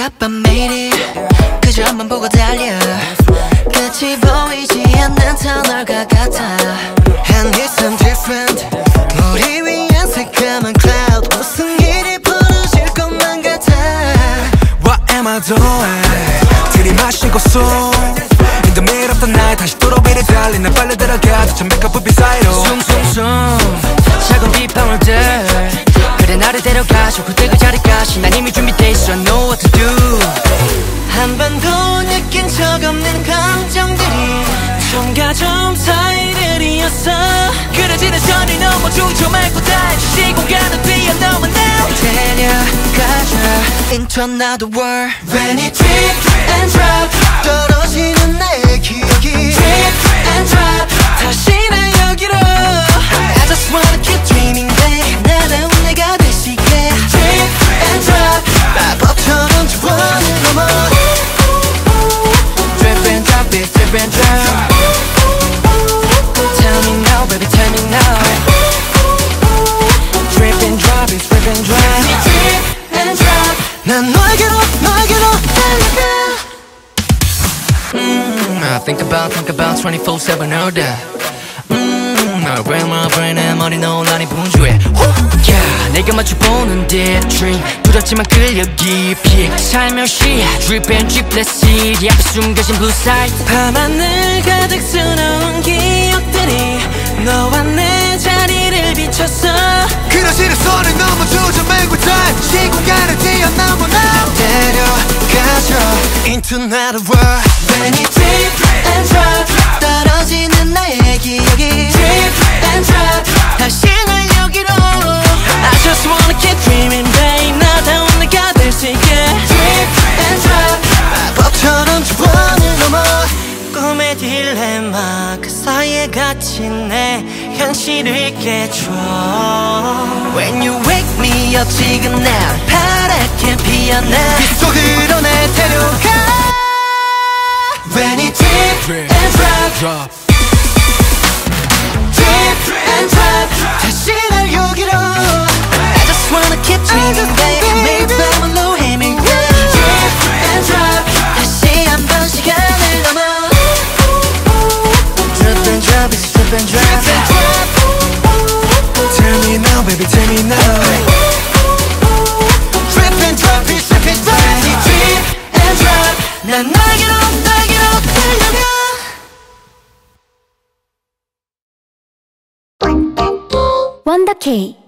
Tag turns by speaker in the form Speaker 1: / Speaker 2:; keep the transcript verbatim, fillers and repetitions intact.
Speaker 1: 바쁜 매일이 그저 앞만 보고 달려 끝이 보이지 않는 터널과 같아 And it's so different 우리 위한 새까만 cloud 무슨 일이 벌어질 것만 같아
Speaker 2: What am I doing 들이마시고 숨 In the middle of the night 다시 도로 위를 달리 난 빨려 들어가 저 메이크업 불빛 사이로
Speaker 1: 숨숨숨 작은 빗방울들 그래 나를 데려가 저 그때 그 자리까지 난 이미 준비돼 있어 I know what to do 한 번도 느낀 적 없는 감정들이 점가점 사이들이었어 그려지는 선이 넘어 중저 말고 다시 시공간을 뛰어넘어 now 데려가줘 into another world When it drip and drop 떨어지는 나의 기억이 drip and drop 다시 날 여기로 I just wanna keep dreaming babe 나다운 내가 될 수 있게 drip and drop 마법처럼 주원을 넘어 drip and drop it drip and drop Tell me now baby tell me now drip and drop it drip and drop drip and drop 난 너에게로 너에게로 달려가 mm, I think about think about twenty-four seven all day My brain, my brain, 내 머리 논란이 분주해 yeah, 내가 마주보는 deep dream 두렵지만 끌려 깊이 살며시 drip and drip let's see 이 앞에 숨겨진 blue side 밤하늘 가득 수놓은 기억들이 너와 내 자리를 비췄어
Speaker 2: 그려지는 선을 넘어 조정맨 time 시공간을 뛰어넘어 now
Speaker 1: 데려가줘 into another world When it drip and drop 떨어지는 나의 기억이 drip and drop 다시 날 여기로 I just wanna keep dreaming babe 나다운 내가 될 수 있게 drip and drop 마법처럼 주원을 넘어 꿈의 딜레마 그 사이에 갇힌 내 현실을 깨줘 When you wake me up 지금 날 파랗게 피어나 빗속으로 날 데려가 When it drip and drop,
Speaker 2: drop.
Speaker 1: drip and drop 다시 날 여기로 I just wanna keep dreaming babe 매일 밤을로 헤매고 drip and drop 다시 한번 시간을 넘어 drip and drop it's drip and drop
Speaker 2: Tell me now baby tell me now
Speaker 1: drip and drop it's drip and drop drip and drop 난 너에게로 너에게로 달려가
Speaker 3: 원더케이